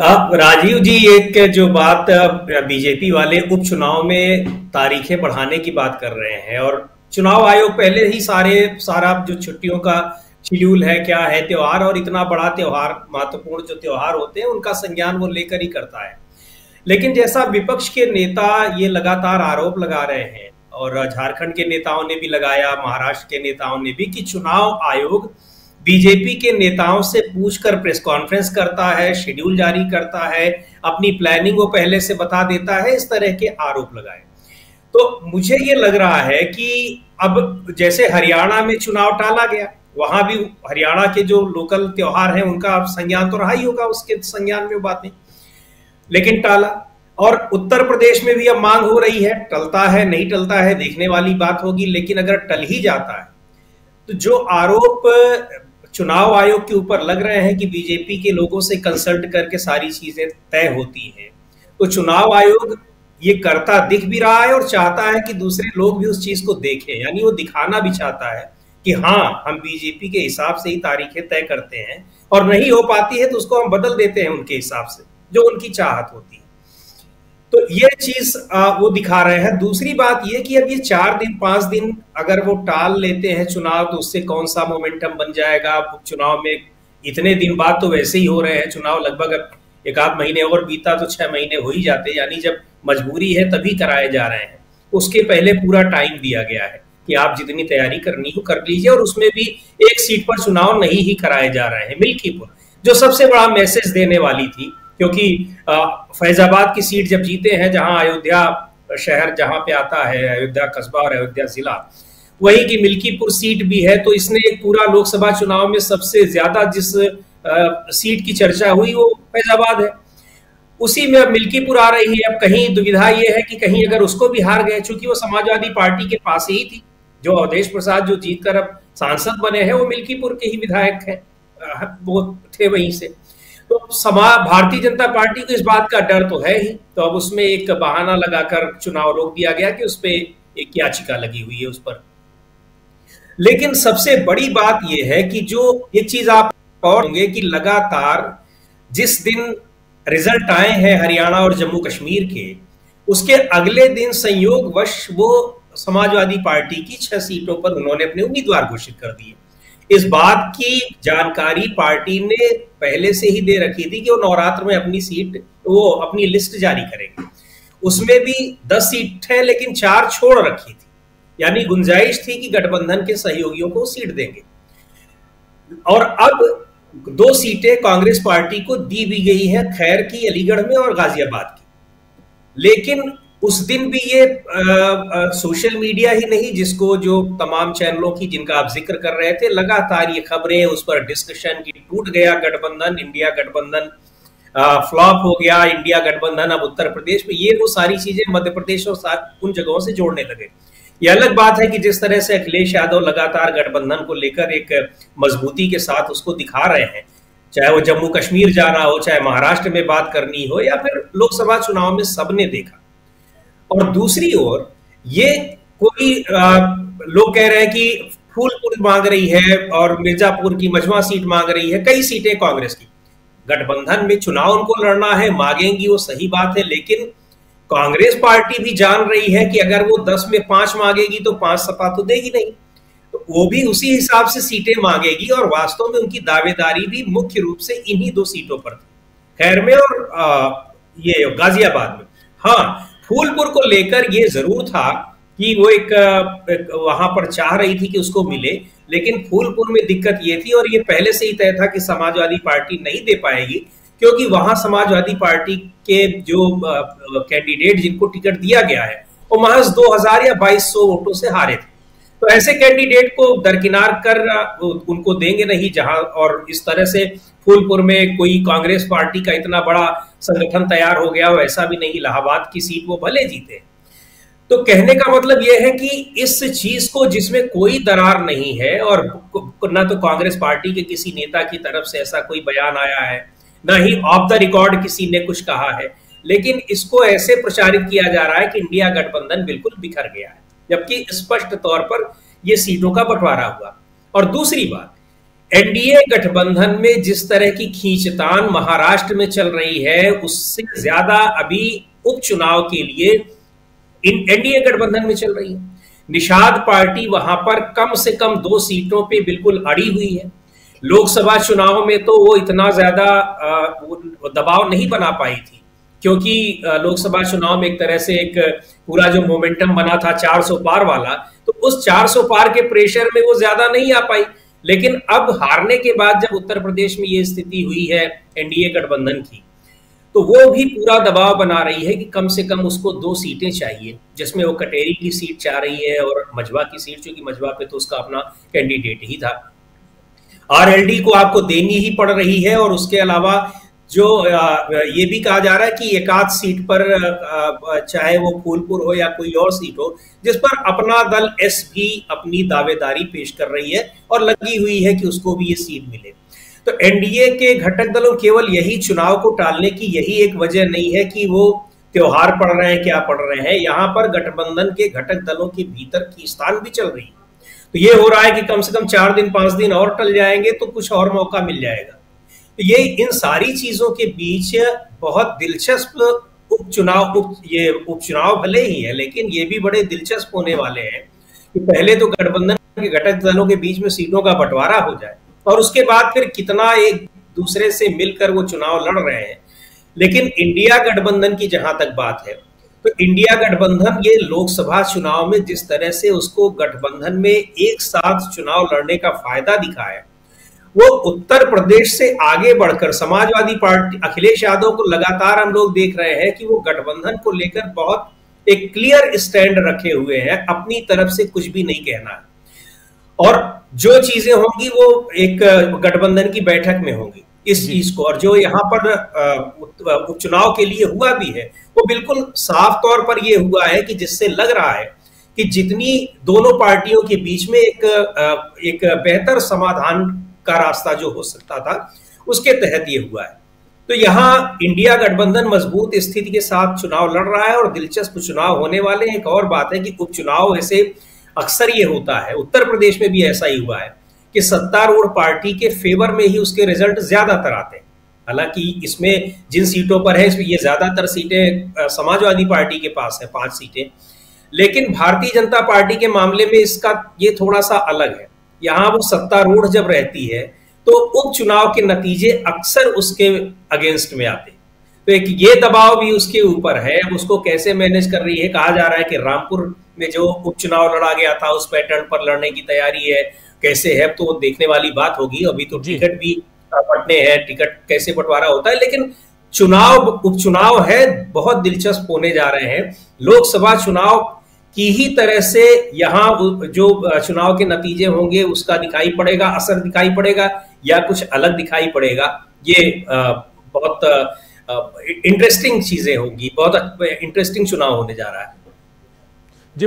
राजीव जी, एक जो बात बीजेपी वाले उपचुनाव में तारीखें बढ़ाने की बात कर रहे हैं, और चुनाव आयोग पहले ही सारा जो छुट्टियों का शेड्यूल है, क्या है त्योहार, और इतना बड़ा त्योहार, महत्वपूर्ण जो त्योहार होते हैं उनका संज्ञान वो लेकर ही करता है। लेकिन जैसा विपक्ष के नेता ये लगातार आरोप लगा रहे हैं, और झारखंड के नेताओं ने भी लगाया, महाराष्ट्र के नेताओं ने भी, कि चुनाव आयोग बीजेपी के नेताओं से पूछकर प्रेस कॉन्फ्रेंस करता है, शेड्यूल जारी करता है, अपनी प्लानिंग वो पहले से बता देता है, इस तरह के आरोप लगाए। तो मुझे ये लग रहा है कि अब जैसे हरियाणा में चुनाव टाला गया, वहां भी हरियाणा के जो लोकल त्योहार हैं उनका संज्ञान तो रहा ही होगा, उसके संज्ञान में बात नहीं, लेकिन टाला। और उत्तर प्रदेश में भी अब मांग हो रही है, टलता है नहीं टलता है देखने वाली बात होगी, लेकिन अगर टल ही जाता है तो जो आरोप चुनाव आयोग के ऊपर लग रहे हैं कि बीजेपी के लोगों से कंसल्ट करके सारी चीजें तय होती हैं, तो चुनाव आयोग ये करता दिख भी रहा है और चाहता है कि दूसरे लोग भी उस चीज को देखें, यानी वो दिखाना भी चाहता है कि हाँ, हम बीजेपी के हिसाब से ही तारीखें तय करते हैं, और नहीं हो पाती है तो उसको हम बदल देते हैं उनके हिसाब से, जो उनकी चाहत होती है। तो ये चीज वो दिखा रहे हैं। दूसरी बात ये कि अब ये 4 दिन 5 दिन अगर वो टाल लेते हैं चुनाव, तो उससे कौन सा मोमेंटम बन जाएगा। चुनाव में इतने दिन बाद तो वैसे ही हो रहे हैं चुनाव, लगभग एक आध महीने और बीता तो 6 महीने हो ही जाते, यानी जब मजबूरी है तभी कराए जा रहे हैं। उसके पहले पूरा टाइम दिया गया है कि आप जितनी तैयारी करनी हो कर लीजिए, और उसमें भी एक सीट पर चुनाव नहीं ही कराए जा रहे हैं, मिल्कीपुर, जो सबसे बड़ा मैसेज देने वाली थी, क्योंकि फैजाबाद की सीट जब जीते हैं, जहां अयोध्या शहर जहां पे आता है, अयोध्या कस्बा और अयोध्या जिला, वही की मिल्कीपुर सीट भी है, तो इसने एक पूरा लोकसभा चुनाव में सबसे ज्यादा जिस सीट की चर्चा हुई वो फैजाबाद है, उसी में अब मिल्कीपुर आ रही है। अब कहीं दुविधा ये है कि कहीं अगर उसको भी हार गए, चूंकि वो समाजवादी पार्टी के पास ही थी, जो अवधेश प्रसाद जो जीतकर अब सांसद बने हैं वो मिल्कीपुर के ही विधायक हैं, वो थे वहीं से। तो भारतीय जनता पार्टी को इस बात का डर तो है ही, तो अब उसमें एक बहाना लगाकर चुनाव रोक दिया गया कि उस पर एक याचिका लगी हुई है उस पर। लेकिन सबसे बड़ी बात यह है कि जो एक चीज आप और होंगे कि लगातार जिस दिन रिजल्ट आए हैं हरियाणा और जम्मू कश्मीर के, उसके अगले दिन संयोगवश वो समाजवादी पार्टी की 6 सीटों पर उन्होंने अपने उम्मीदवार घोषित कर दिए। इस बात की जानकारी पार्टी ने पहले से ही दे रखी थी कि वो नवरात्र में अपनी लिस्ट जारी करेंगे। उसमें भी 10 सीट है, लेकिन 4 छोड़ रखी थी, यानी गुंजाइश थी कि गठबंधन के सहयोगियों को सीट देंगे। और अब 2 सीटें कांग्रेस पार्टी को दी भी गई हैं, खैर की अलीगढ़ में और गाजियाबाद की। लेकिन उस दिन भी ये सोशल मीडिया ही नहीं, जिसको जो तमाम चैनलों की जिनका आप जिक्र कर रहे थे, लगातार ये खबरें, उस पर डिस्कशन की टूट गया गठबंधन, इंडिया गठबंधन फ्लॉप हो गया, इंडिया गठबंधन अब उत्तर प्रदेश में, ये वो सारी चीजें मध्य प्रदेश और उन जगहों से जोड़ने लगे। ये अलग बात है कि जिस तरह से अखिलेश यादव लगातार गठबंधन को लेकर एक मजबूती के साथ उसको दिखा रहे हैं, चाहे वो जम्मू कश्मीर जाना हो, चाहे महाराष्ट्र में बात करनी हो, या फिर लोकसभा चुनाव में सबने देखा। और दूसरी ओर ये कोई लोग कह रहे हैं कि फूलपुर मांग रही है और मिर्जापुर की मझवा सीट मांग रही है, कई सीटें कांग्रेस की। गठबंधन में चुनाव उनको लड़ना है, मांगेंगी, वो सही बात है, लेकिन कांग्रेस पार्टी भी जान रही है कि अगर वो 10 में 5 मांगेगी तो 5 सपा तो देगी नहीं, तो वो भी उसी हिसाब से सीटें मांगेगी। और वास्तव में उनकी दावेदारी भी मुख्य रूप से इन्हीं 2 सीटों पर थी, खैर में और ये गाजियाबाद में। हाँ, फूलपुर को लेकर ये जरूर था कि वो एक वहां पर चाह रही थी कि उसको मिले, लेकिन फूलपुर में दिक्कत ये थी, और ये पहले से ही तय था कि समाजवादी पार्टी नहीं दे पाएगी, क्योंकि वहां समाजवादी पार्टी के जो कैंडिडेट जिनको टिकट दिया गया है वो महज 2000 या 2200 वोटों से हारे थे। तो ऐसे कैंडिडेट को दरकिनार कर उनको देंगे नहीं जहां, और इस तरह से फूलपुर में कोई कांग्रेस पार्टी का इतना बड़ा संगठन तैयार हो गया, वैसा भी नहीं, इलाहाबाद की सीट वो भले जीते। तो कहने का मतलब यह है कि इस चीज को, जिसमें कोई दरार नहीं है, और न तो कांग्रेस पार्टी के किसी नेता की तरफ से ऐसा कोई बयान आया है, न ही ऑफ द रिकॉर्ड किसी ने कुछ कहा है, लेकिन इसको ऐसे प्रचारित किया जा रहा है कि इंडिया गठबंधन बिल्कुल बिखर गया है, जबकि स्पष्ट तौर पर यह सीटों का बंटवारा हुआ। और दूसरी बात, एनडीए गठबंधन में जिस तरह की खींचतान महाराष्ट्र में चल रही है, उससे ज्यादा अभी उपचुनाव के लिए एनडीए गठबंधन में चल रही है। निषाद पार्टी वहां पर कम से कम 2 सीटों पे बिल्कुल अड़ी हुई है। लोकसभा चुनाव में तो वो इतना ज्यादा दबाव नहीं बना पाई थी, क्योंकि लोकसभा चुनाव में एक तरह से एक पूरा जो मोमेंटम बना था 400 पार वाला, तो उस 400 पार के प्रेशर में वो ज्यादा नहीं आ पाई। लेकिन अब हारने के बाद जब उत्तर प्रदेश में ये स्थिति हुई है एनडीए गठबंधन की, तो वो भी पूरा दबाव बना रही है कि कम से कम उसको 2 सीटें चाहिए, जिसमें वो कटेरी की सीट चाह रही है और मझवा की सीट, क्योंकि मझवा पे तो उसका अपना कैंडिडेट ही था। आरएलडी को आपको देनी ही पड़ रही है, और उसके अलावा जो ये भी कहा जा रहा है कि एकाध सीट पर, चाहे वो फूलपुर हो या कोई और सीट हो, जिस पर अपना दल एस भी अपनी दावेदारी पेश कर रही है और लगी हुई है कि उसको भी ये सीट मिले। तो एनडीए के घटक दलों केवल यही चुनाव को टालने की यही एक वजह नहीं है कि वो त्योहार पड़ रहे हैं, क्या पड़ रहे हैं, यहां पर गठबंधन के घटक दलों के भीतर खींचतान भी चल रही है। तो ये हो रहा है कि कम से कम 4 दिन 5 दिन और टल जाएंगे तो कुछ और मौका मिल जाएगा। तो ये इन सारी चीजों के बीच बहुत दिलचस्प उपचुनाव भले ही है, लेकिन ये भी बड़े दिलचस्प होने वाले हैं कि पहले तो गठबंधन के घटक दलों के बीच में सीटों का बंटवारा हो जाए, और उसके बाद फिर कितना एक दूसरे से मिलकर वो चुनाव लड़ रहे हैं। लेकिन इंडिया गठबंधन की जहां तक बात है, तो इंडिया गठबंधन ये लोकसभा चुनाव में जिस तरह से उसको गठबंधन में एक साथ चुनाव लड़ने का फायदा दिखा है, वो उत्तर प्रदेश से आगे बढ़कर समाजवादी पार्टी अखिलेश यादव को लगातार हम लोग देख रहे हैं कि वो गठबंधन को लेकर बहुत एक क्लियर स्टैंड रखे हुए हैं, अपनी तरफ से कुछ भी नहीं कहना है, और जो चीजें होंगी वो एक गठबंधन की बैठक में होंगी इस चीज को। और जो यहाँ पर उपचुनाव के लिए हुआ भी है, वो बिल्कुल साफ तौर पर ये हुआ है कि जिससे लग रहा है कि जितनी दोनों पार्टियों के बीच में एक बेहतर समाधान का रास्ता जो हो सकता था, उसके तहत ये हुआ है। तो यहाँ इंडिया गठबंधन मजबूत स्थिति के साथ चुनाव लड़ रहा है और दिलचस्प चुनाव होने वाले हैं। एक और बात है कि उपचुनाव ऐसे अक्सर ये होता है, उत्तर प्रदेश में भी ऐसा ही हुआ है कि सत्तारूढ़ पार्टी के फेवर में ही उसके रिजल्ट ज्यादातर आते हैं। हालांकि इसमें जिन सीटों पर है, इसमें ये ज्यादातर सीटें समाजवादी पार्टी के पास है, 5 सीटें, लेकिन भारतीय जनता पार्टी के मामले में इसका ये थोड़ा सा अलग है। यहाँ वो सत्तारूढ़ जब रहती है तो उपचुनाव के नतीजे अक्सर उसके अगेंस्ट में आते हैं, तो एक ये दबाव भी उसके ऊपर है। उसको कैसे मैनेज कर रही है, कहा जा रहा है कि रामपुर में जो उपचुनाव लड़ा गया था उस पैटर्न पर लड़ने की तैयारी है, कैसे है तो देखने वाली बात होगी। अभी तो टिकट भी बंटने हैं, टिकट कैसे बंटवारा होता है, लेकिन उपचुनाव है, बहुत दिलचस्प होने जा रहे हैं। लोकसभा चुनाव की ही तरह से यहाँ जो चुनाव के नतीजे होंगे उसका दिखाई पड़ेगा, असर दिखाई पड़ेगा या कुछ अलग दिखाई पड़ेगा। ये बहुत इंटरेस्टिंग चीजें होंगी, बहुत इंटरेस्टिंग चुनाव होने जा रहा है।